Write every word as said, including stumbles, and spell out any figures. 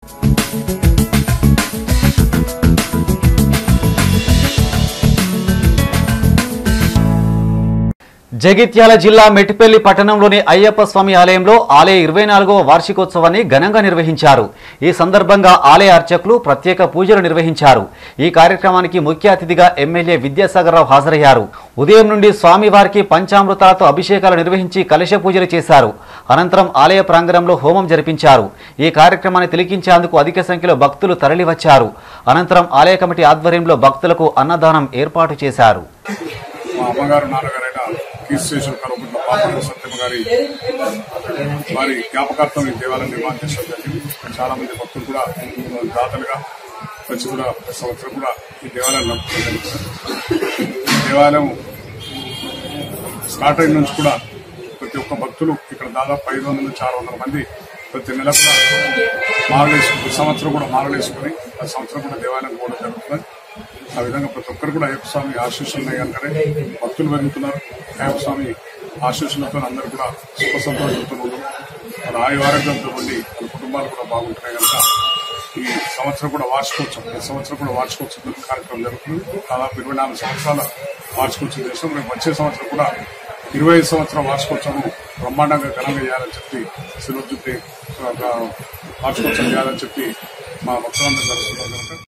జగిత్యాల జిల్లా మెట్టిపల్లి పట్టణంలోని అయ్యప్ప స్వామి ఆలయంలో ఆలయ ఇరవై నాలుగవ వార్షికోత్సవాన్ని ఘనంగా నిర్వహించారు. ఈ సందర్భంగా ఆలయ అర్చకులు ప్రత్యేక పూజలు నిర్వహించారు. ఈ కార్యక్రమానికి ముఖ్య అతిథిగా ఎమ్మెల్యే విద్యాసాగర్ రావు హాజరయ్యారు. ఉదయం నుండి స్వామివారికి పంచామృతాలతో అభిషేకాలు నిర్వహించి కలశ పూజలు చేశారు. అనంతరం ఆలయ ప్రాంగణంలో హోమం జరిపించారు. ఈ కార్యక్రమాన్ని తిలకించేందుకు అధిక సంఖ్యలో భక్తులు తరలివచ్చారు. అనంతరం ఆలయ కమిటీ ఆధ్వర్యంలో భక్తులకు అన్నదానం ఏర్పాటు చేశారు. స్టేషన్ కలుగుతున్న పాప సత్యమ్మ గారి వారి జ్ఞాపకార్థం ఈ దేవాలయం నిర్మాణం చేసడం జరిగింది. చాలా మంది భక్తులు కూడా దాతలుగా వచ్చి కూడా ప్రతి సంవత్సరం కూడా ఈ దేవాలయం నడుపుకోవడం జరుగుతుంది. ఈ దేవాలయం స్టార్ట్ అయిన నుంచి కూడా ప్రతి ఒక్క భక్తులు ఇక్కడ దాదాపు ఐదు వందల నుంచి ఆరు వందల మంది ప్రతి నెల కూడా మారలేసుకుని ప్రతి సంవత్సరం కూడా మారలేసుకుని ప్రతి సంవత్సరం కూడా దేవాలయం పోవడం జరుగుతుంది. ఆ విధంగా ప్రతి ఒక్కరు కూడా అయ్యప్ప స్వామి ఆశీస్సులు ఉన్నాయి కనుకనే భక్తులు పెరుగుతున్నారు. అయ్యప్ప స్వామి ఆశీస్సులతో అందరూ కూడా సుఖ సంతోషంతో ఉన్నారు. వాళ్ళ ఆయు ఆరోగ్యంతో ఉండి వాళ్ళ కుటుంబాలు కూడా బాగుంటున్నాయి కనుక ఈ సంవత్సరం కూడా వార్షికోత్సవం ఈ సంవత్సరం కూడా వార్షికోత్సవం కార్యక్రమం జరుగుతుంది. దాదాపు ఇరవై నాలుగు సంవత్సరాల వార్షికోత్సవం చేస్తాం. రేపు వచ్చే సంవత్సరం కూడా ఇరవై ఐదు సంవత్సరం వార్షికోత్సవం బ్రహ్మాండంగా ఘనంగా చేయాలని చెప్పి శివజుద్ది వార్షికోత్సవం చేయాలని చెప్పి మా భక్తులందరూ జరుగుతున్నారు కనుక